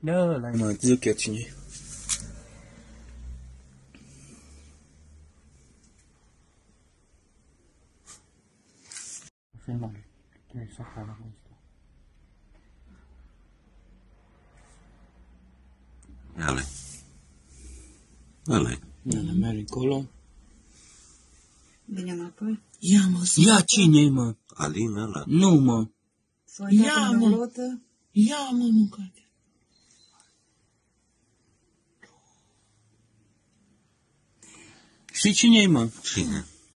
Da, ăla mă, zic eu cine e. Filmare. Trebuie să facă asta. Ăla-i. Ăla-i. Ăla merge încolo. Vine înapoi. Ia mă, ia cine-i mă? Alin ăla. Nu mă. Ia mă. Ia mă, mâncate. Știi cine-i mă? Cine?